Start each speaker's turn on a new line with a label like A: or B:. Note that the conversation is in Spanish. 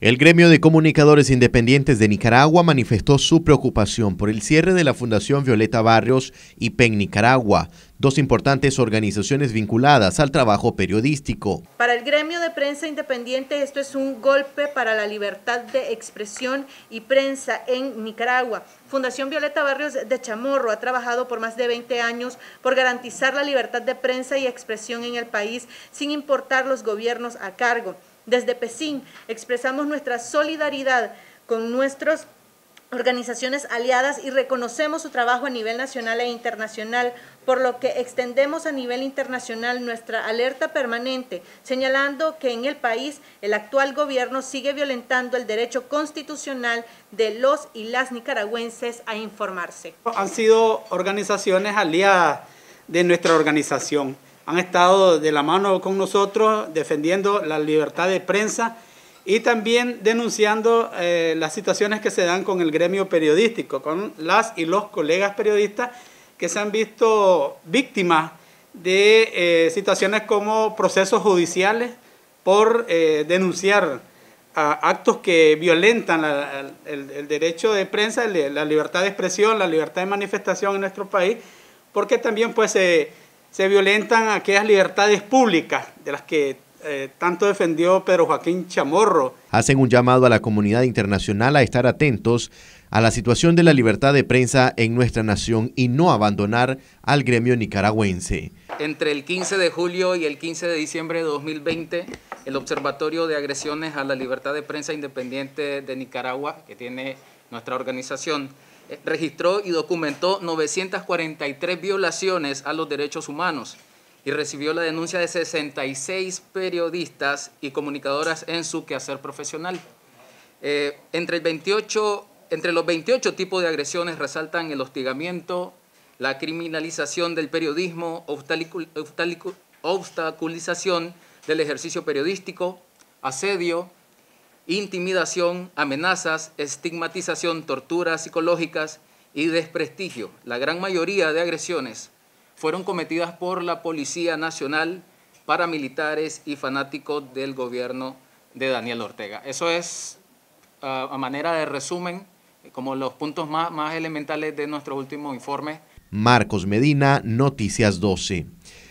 A: El Gremio de Comunicadores Independientes de Nicaragua manifestó su preocupación por el cierre de la Fundación Violeta Barrios y PEN Nicaragua, dos importantes organizaciones vinculadas al trabajo periodístico.
B: Para el Gremio de Prensa Independiente esto es un golpe para la libertad de expresión y prensa en Nicaragua. Fundación Violeta Barrios de Chamorro ha trabajado por más de 20 años por garantizar la libertad de prensa y expresión en el país sin importar los gobiernos a cargo. Desde PESIN expresamos nuestra solidaridad con nuestras organizaciones aliadas y reconocemos su trabajo a nivel nacional e internacional, por lo que extendemos a nivel internacional nuestra alerta permanente, señalando que en el país el actual gobierno sigue violentando el derecho constitucional de los y las nicaragüenses a informarse.
C: Han sido organizaciones aliadas de nuestra organización. Han estado de la mano con nosotros defendiendo la libertad de prensa y también denunciando las situaciones que se dan con el gremio periodístico, con las y los colegas periodistas que se han visto víctimas de situaciones como procesos judiciales por denunciar actos que violentan el derecho de prensa, la libertad de expresión, la libertad de manifestación en nuestro país, porque también pues se violentan aquellas libertades públicas de las que tanto defendió Pedro Joaquín Chamorro.
A: Hacen un llamado a la comunidad internacional a estar atentos a la situación de la libertad de prensa en nuestra nación y no abandonar al gremio nicaragüense.
D: Entre el 15 de julio y el 15 de diciembre de 2020, el Observatorio de Agresiones a la Libertad de Prensa Independiente de Nicaragua, que tiene nuestra organización, registró y documentó 943 violaciones a los derechos humanos y recibió la denuncia de 66 periodistas y comunicadoras en su quehacer profesional. Entre los 28 tipos de agresiones resaltan el hostigamiento, la criminalización del periodismo, obstaculización del ejercicio periodístico, asedio, intimidación, amenazas, estigmatización, torturas psicológicas y desprestigio. La gran mayoría de agresiones fueron cometidas por la Policía Nacional, paramilitares y fanáticos del gobierno de Daniel Ortega. Eso es, a manera de resumen, como los puntos más elementales de nuestro último informe.
A: Marcos Medina, Noticias 12.